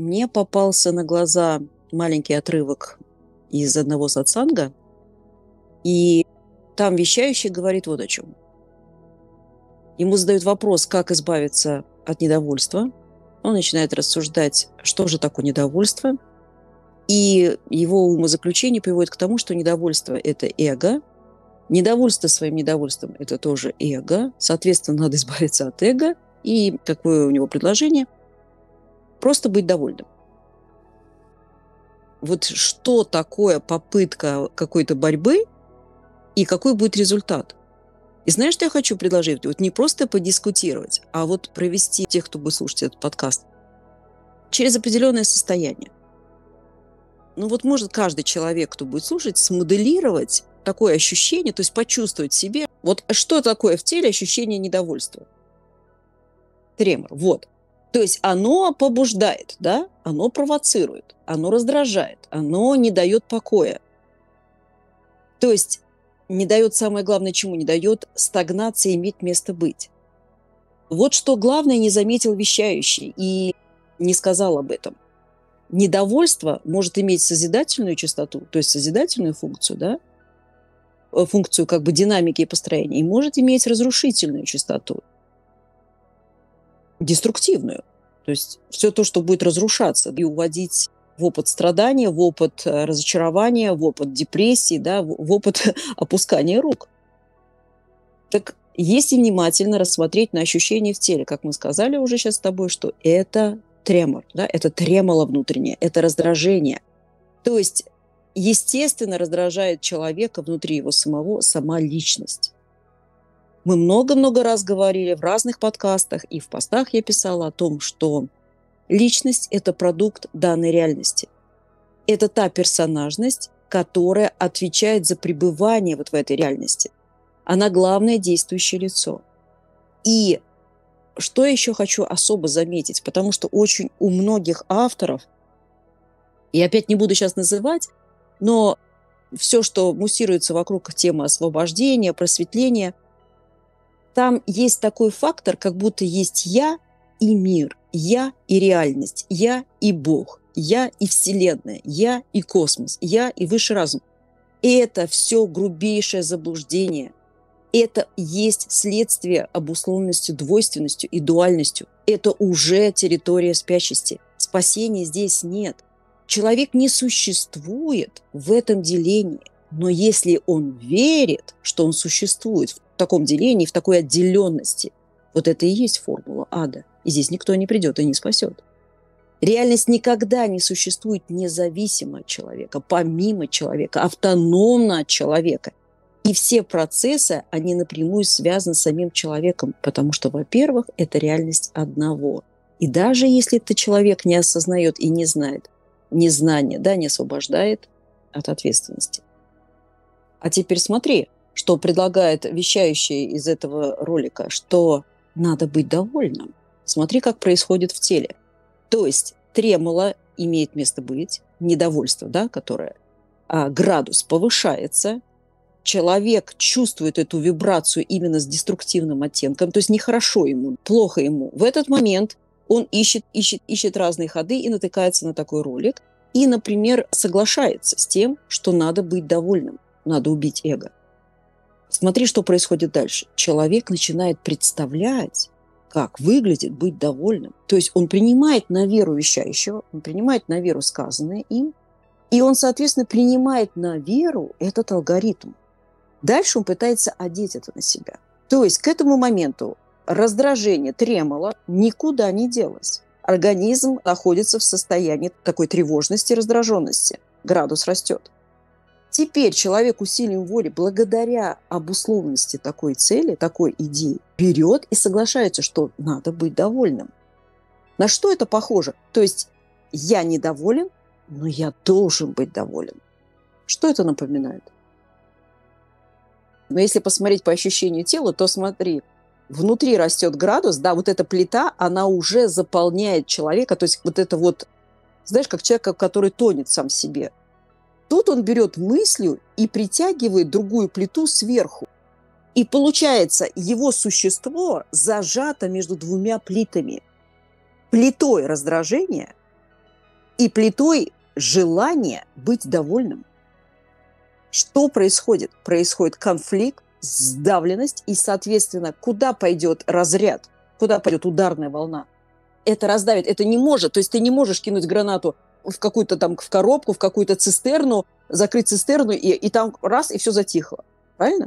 Мне попался на глаза маленький отрывок из одного сатсанга, и там вещающий говорит вот о чем. Ему задают вопрос, как избавиться от недовольства. Он начинает рассуждать, что же такое недовольство. И его умозаключение приводит к тому, что недовольство – это эго. Недовольство своим недовольством – это тоже эго. Соответственно, надо избавиться от эго. И какое у него предложение? Просто быть довольным. Вот что такое попытка какой-то борьбы и какой будет результат? И знаешь, что я хочу предложить? Вот не просто подискутировать, а вот провести тех, кто будет слушать этот подкаст, через определенное состояние. Ну вот может каждый человек, кто будет слушать, смоделировать такое ощущение, то есть почувствовать в себе, вот что такое в теле ощущение недовольства. Тремор, вот. То есть оно побуждает, да? Оно провоцирует, оно раздражает, оно не дает покоя. То есть не дает, самое главное, чему? Не дает стагнации иметь место быть. Вот что главное не заметил вещающий и не сказал об этом. Недовольство может иметь созидательную частоту, то есть созидательную функцию, да? Функцию как бы динамики и построения, и может иметь разрушительную частоту, деструктивную. То есть все то, что будет разрушаться и уводить в опыт страдания, в опыт разочарования, в опыт депрессии, да, в опыт опускания рук. Так если внимательно рассмотреть на ощущения в теле, как мы сказали уже сейчас с тобой, что это тремор, да, это тремоло внутреннее, это раздражение. То есть, естественно, раздражает человека внутри его самого сама личность. Мы много-много раз говорили в разных подкастах, и в постах я писала о том, что личность – это продукт данной реальности. Это та персонажность, которая отвечает за пребывание вот в этой реальности. Она главное действующее лицо. И что я еще хочу особо заметить, потому что очень у многих авторов, и опять не буду сейчас называть, но все, что муссируется вокруг темы освобождения, просветления, там есть такой фактор, как будто есть я и мир, я и реальность, я и Бог, я и Вселенная, я и космос, я и высший разум. Это все грубейшее заблуждение. Это есть следствие обусловленностью, двойственностью и дуальностью. Это уже территория спящести. Спасения здесь нет. Человек не существует в этом делении. Но если он верит, что он существует в таком делении, в такой отделенности, вот это и есть формула ада. И здесь никто не придет и не спасет. Реальность никогда не существует независимо от человека, помимо человека, автономно от человека. И все процессы, они напрямую связаны с самим человеком, потому что, во-первых, это реальность одного. И даже если этот человек не осознает и не знает, незнание, да, не освобождает от ответственности. А теперь смотри, что предлагает вещающий из этого ролика, что надо быть довольным. Смотри, как происходит в теле. То есть тремоло имеет место быть, недовольство, да, которое градус повышается, человек чувствует эту вибрацию именно с деструктивным оттенком, то есть нехорошо ему, плохо ему. В этот момент он ищет разные ходы и натыкается на такой ролик. И, например, соглашается с тем, что надо быть довольным, надо убить эго. Смотри, что происходит дальше. Человек начинает представлять, как выглядит быть довольным. То есть он принимает на веру вещающего, он принимает на веру сказанное им, и он, соответственно, принимает на веру этот алгоритм. Дальше он пытается одеть это на себя. То есть к этому моменту раздражение, тремоло никуда не делось. Организм находится в состоянии такой тревожности, раздраженности. Градус растет. Теперь человек усилием воли, благодаря обусловленности такой цели, такой идеи, берет и соглашается, что надо быть довольным. На что это похоже? То есть я недоволен, но я должен быть доволен. Что это напоминает? Но если посмотреть по ощущению тела, то смотри, внутри растет градус, да, вот эта плита, она уже заполняет человека, то есть вот это вот, знаешь, как человек, который тонет сам в себе. Тут он берет мыслью и притягивает другую плиту сверху. И получается, его существо зажато между двумя плитами. Плитой раздражения и плитой желание быть довольным. Что происходит? Происходит конфликт, сдавленность, и, соответственно, куда пойдет разряд, куда пойдет ударная волна? Это раздавит, это не может. То есть ты не можешь кинуть гранату в какую-то там в коробку, в какую-то цистерну, закрыть цистерну, и там раз, и все затихло. Правильно?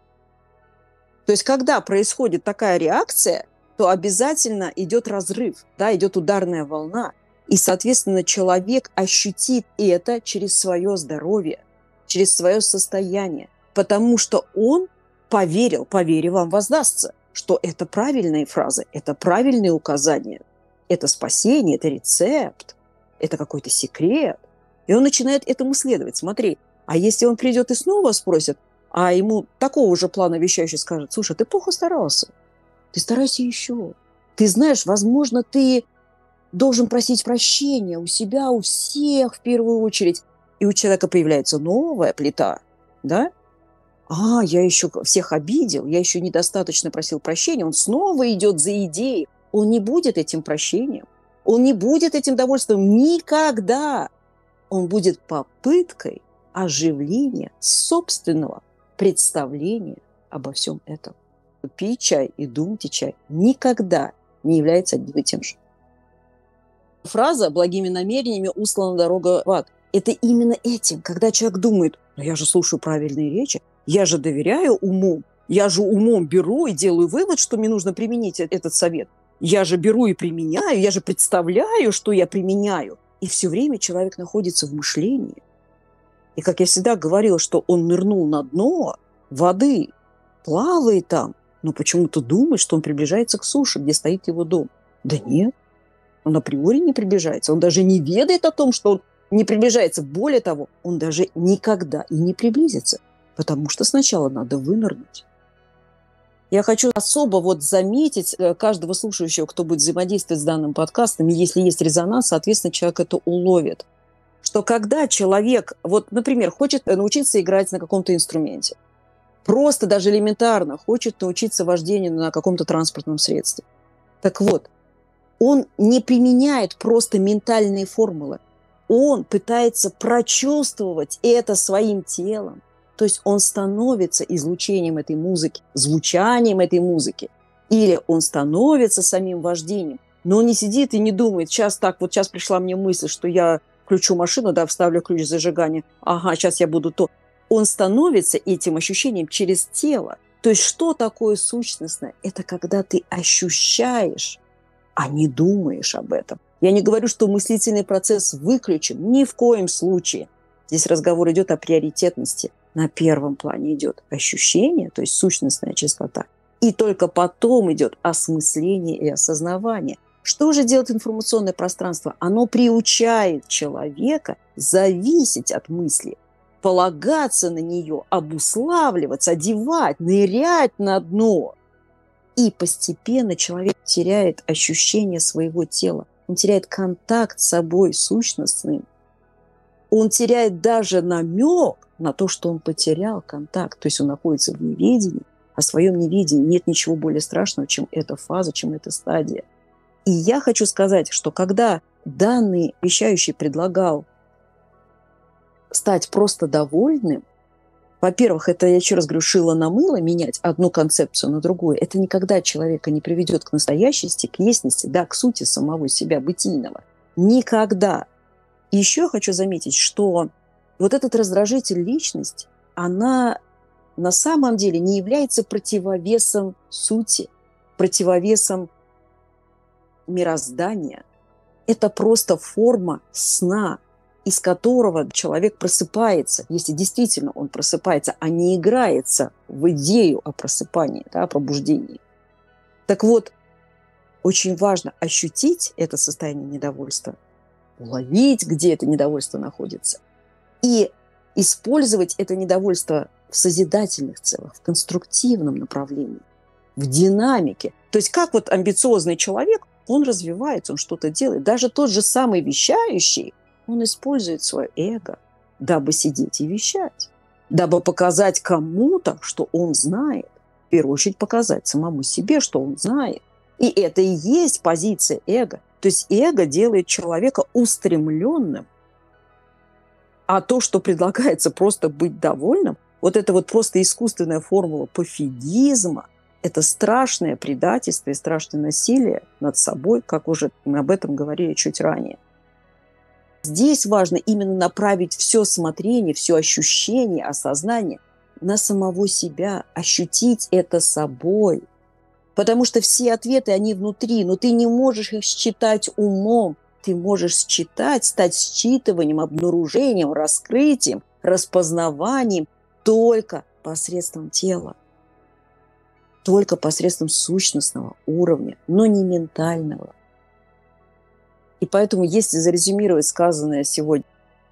То есть когда происходит такая реакция, то обязательно идет разрыв, да, идет ударная волна. И, соответственно, человек ощутит это через свое здоровье, через свое состояние, потому что он поверил, по вере вам воздастся, что это правильные фразы, это правильные указания, это спасение, это рецепт, это какой-то секрет. И он начинает этому следовать. Смотри, а если он придет и снова спросит, а ему такого же плана вещающий скажет: слушай, ты плохо старался, ты старайся еще. Ты знаешь, возможно, ты должен просить прощения у себя, у всех в первую очередь. И у человека появляется новая плита, да? Я еще всех обидел, я еще недостаточно просил прощения. Он снова идет за идеей. Он не будет этим прощением, он не будет этим довольством никогда. Он будет попыткой оживления собственного представления обо всем этом. Пей чай и думайте чай никогда не является одним и тем же. Фраза «благими намерениями услана дорога в ад» – это именно этим, когда человек думает: ну я же слушаю правильные речи, я же доверяю уму, я же умом беру и делаю вывод, что мне нужно применить этот совет. Я же беру и применяю, я же представляю, что я применяю. И все время человек находится в мышлении. И, как я всегда говорила, что он нырнул на дно воды, плавает там, но почему-то думает, что он приближается к суше, где стоит его дом. Да нет, он априори не приближается. Он даже не ведает о том, что он не приближается. Более того, он даже никогда и не приблизится, потому что сначала надо вынырнуть. Я хочу особо заметить каждого слушающего, кто будет взаимодействовать с данным подкастом, и если есть резонанс, соответственно, человек это уловит. Что когда человек, например, хочет научиться играть на каком-то инструменте, просто даже элементарно хочет научиться вождению на каком-то транспортном средстве, так вот, он не применяет просто ментальные формулы, он пытается прочувствовать это своим телом. То есть он становится излучением этой музыки, звучанием этой музыки. Или он становится самим вождением. Но он не сидит и не думает: сейчас пришла мне мысль, что я включу машину, вставлю ключ зажигания, сейчас я буду то. Он становится этим ощущением через тело. То есть что такое сущностное? Это когда ты ощущаешь, а не думаешь об этом. Я не говорю, что мыслительный процесс выключен. Ни в коем случае. Здесь разговор идет о приоритетности. На первом плане идет ощущение, то есть сущностная частота. И только потом идет осмысление и осознавание. Что же делает информационное пространство? Оно приучает человека зависеть от мысли, полагаться на нее, обуславливаться, одевать, нырять на дно. И постепенно человек теряет ощущение своего тела. Он теряет контакт с собой сущностным. Он теряет даже намек на то, что он потерял контакт. То есть он находится в неведении. О своем неведении нет ничего более страшного, чем эта фаза, чем эта стадия. И я хочу сказать, что когда данный вещающий предлагал стать просто довольным, во-первых, это, я еще раз говорю, шило на мыло, менять одну концепцию на другую, это никогда человека не приведет к настоящести, к ясности, к сути самого себя бытийного. Никогда. И еще я хочу заметить, что этот раздражитель личность, она на самом деле не является противовесом сути, противовесом мироздания. Это просто форма сна, из которого человек просыпается, если действительно он просыпается, а не играется в идею о просыпании, о пробуждении. Так вот, очень важно ощутить это состояние недовольства, уловить, где это недовольство находится, и использовать это недовольство в созидательных целях, в конструктивном направлении, в динамике. То есть как амбициозный человек, он развивается, он что-то делает. Даже тот же самый вещающий, он использует свое эго, дабы сидеть и вещать, дабы показать кому-то, что он знает. В первую очередь показать самому себе, что он знает. И это и есть позиция эго. То есть эго делает человека устремленным, а то, что предлагается просто быть довольным, вот это вот просто искусственная формула пофигизма, это страшное предательство и страшное насилие над собой, как уже мы об этом говорили чуть ранее. Здесь важно именно направить все смотрение, все ощущение, осознание на самого себя, ощутить это собой. Потому что все ответы, они внутри, но ты не можешь их считать умом. Ты можешь считать, стать считыванием, обнаружением, раскрытием, распознаванием только посредством тела, только посредством сущностного уровня, но не ментального. И поэтому, если зарезюмировать сказанное сегодня,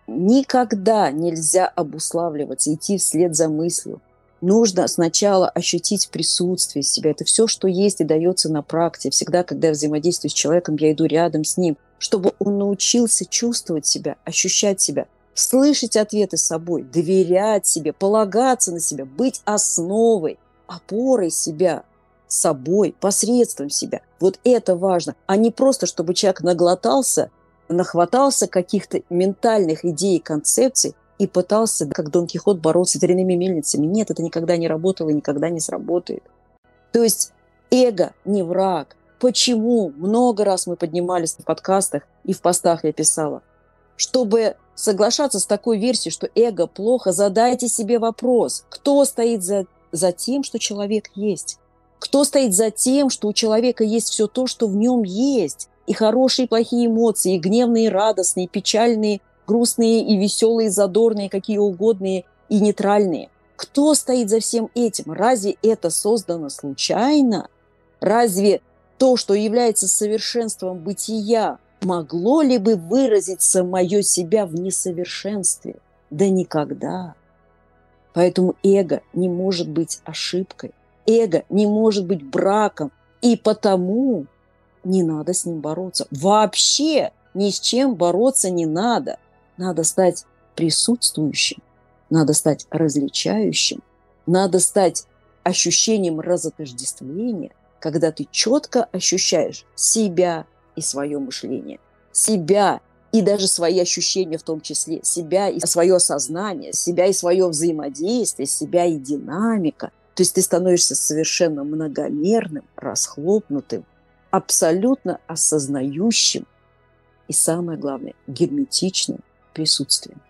никогда нельзя обуславливаться, идти вслед за мыслью. Нужно сначала ощутить присутствие себя. Это все, что есть и дается на практике. Всегда, когда я взаимодействую с человеком, я иду рядом с ним, чтобы он научился чувствовать себя, ощущать себя, слышать ответы собой, доверять себе, полагаться на себя, быть основой, опорой себя, собой, посредством себя. Вот это важно, а не просто, чтобы человек наглотался, нахватался каких-то ментальных идей и концепций и пытался, как Дон Кихот, бороться с дрянными мельницами. Нет, это никогда не работало и никогда не сработает. То есть эго не враг. Почему? Много раз мы поднимались в подкастах и в постах я писала. Чтобы соглашаться с такой версией, что эго плохо, задайте себе вопрос, кто стоит за тем, что человек есть? Кто стоит за тем, что у человека есть все то, что в нем есть? И хорошие, и плохие эмоции, и гневные, и радостные, и печальные, грустные, и веселые, и задорные, какие угодные, и нейтральные. Кто стоит за всем этим? Разве это создано случайно? Разве то, что является совершенством бытия, могло ли бы выразить самое себя в несовершенстве? Да никогда. Поэтому эго не может быть ошибкой. Эго не может быть браком. И потому не надо с ним бороться. Вообще ни с чем бороться не надо. Надо стать присутствующим, надо стать различающим, надо стать ощущением разотождествления, когда ты четко ощущаешь себя и свое мышление, себя и даже свои ощущения в том числе, себя и свое осознание, себя и свое взаимодействие, себя и динамика. То есть ты становишься совершенно многомерным, расхлопнутым, абсолютно осознающим и, самое главное, герметичным присутствием.